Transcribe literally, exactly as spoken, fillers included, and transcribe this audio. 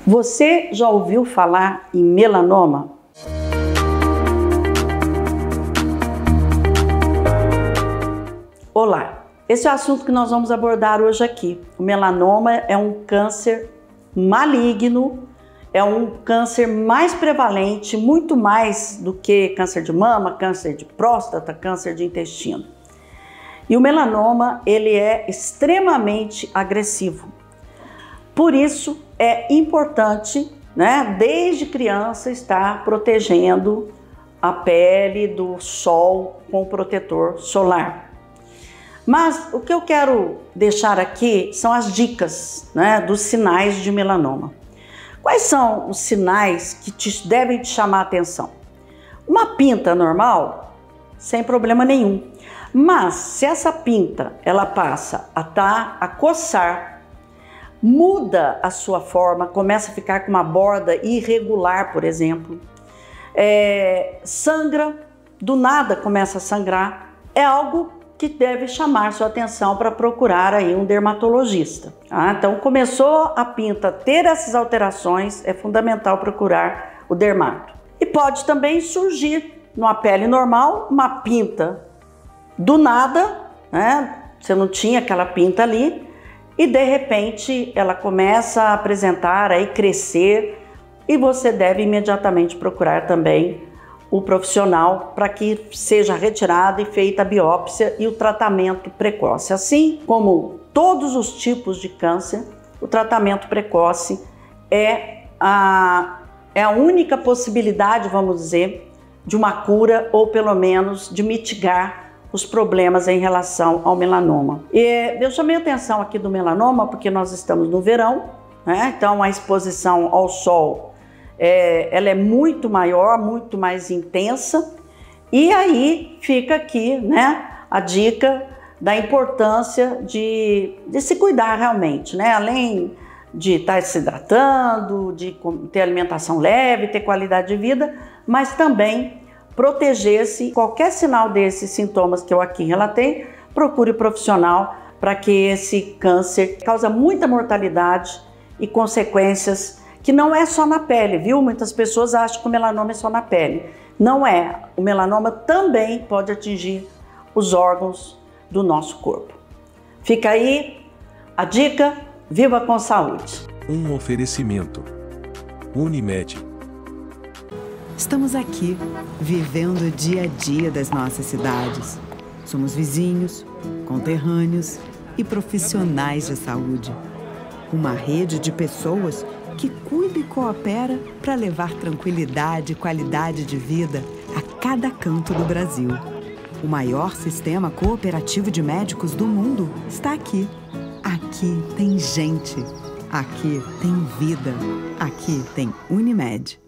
Você já ouviu falar em melanoma? Olá, esse é o assunto que nós vamos abordar hoje aqui. O melanoma é um câncer maligno, é um câncer mais prevalente, muito mais do que câncer de mama, câncer de próstata, câncer de intestino. E o melanoma, ele é extremamente agressivo. Por isso, é importante, né, desde criança, estar protegendo a pele do sol com protetor solar. Mas o que eu quero deixar aqui são as dicas, né, dos sinais de melanoma. Quais são os sinais que te, devem te chamar a atenção? Uma pinta normal, sem problema nenhum. Mas se essa pinta ela passa a, tá, a coçar, muda a sua forma, começa a ficar com uma borda irregular, por exemplo, é, sangra, do nada começa a sangrar, é algo que deve chamar sua atenção para procurar aí um dermatologista. Tá? Então, começou a pinta ter essas alterações, é fundamental procurar o dermato. E pode também surgir numa pele normal uma pinta do nada, né? Você não tinha aquela pinta ali, e de repente ela começa a apresentar, aí crescer, e você deve imediatamente procurar também o profissional para que seja retirada e feita a biópsia e o tratamento precoce. Assim como todos os tipos de câncer, o tratamento precoce é a, é a única possibilidade, vamos dizer, de uma cura ou pelo menos de mitigar os problemas em relação ao melanoma. E eu chamei a atenção aqui do melanoma porque nós estamos no verão, né? Então a exposição ao sol é, ela é muito maior, muito mais intensa, e aí fica aqui, né, a dica da importância de, de se cuidar realmente, né? Além de estar se hidratando, de ter alimentação leve, ter qualidade de vida, mas também proteger-se. Qualquer sinal desses sintomas que eu aqui relatei, procure o profissional para que esse câncer causa muita mortalidade e consequências que não é só na pele, viu? Muitas pessoas acham que o melanoma é só na pele. Não é. O melanoma também pode atingir os órgãos do nosso corpo. Fica aí a dica, viva com saúde. Um oferecimento. Unimed. Estamos aqui, vivendo o dia a dia das nossas cidades. Somos vizinhos, conterrâneos e profissionais de saúde. Uma rede de pessoas que cuida e coopera para levar tranquilidade e qualidade de vida a cada canto do Brasil. O maior sistema cooperativo de médicos do mundo está aqui. Aqui tem gente. Aqui tem vida. Aqui tem Unimed.